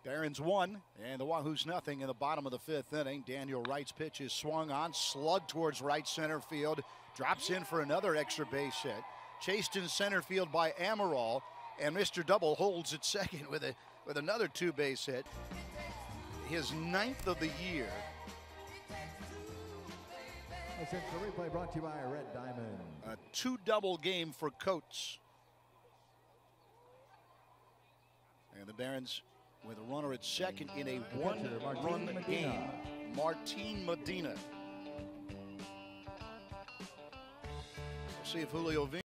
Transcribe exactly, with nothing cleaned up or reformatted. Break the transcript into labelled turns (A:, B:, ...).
A: Barons one, and the Wahoos nothing in the bottom of the fifth inning. Daniel Wright's pitch is swung on, slugged towards right center field, drops in for another extra base hit. Chased in center field by Amaral, and Mister Double holds at second with a with another two base hit. His ninth of the year.
B: Essential replay brought to you by Red Diamond.
A: A two double game for Coates. And the Barons with a runner at second in a one-run game. Martin Medina. We'll see if Julio